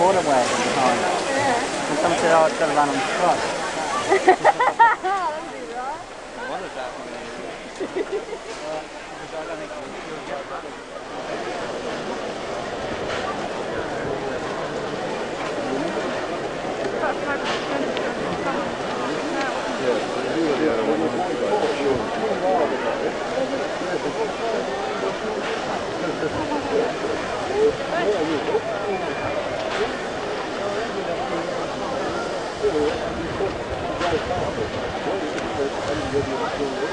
quarter wagon behind. Yeah. And someone said, oh, it's got to run on the spot. That'd be right. I wondered that one. Because I don't think you'll get running. Yeah.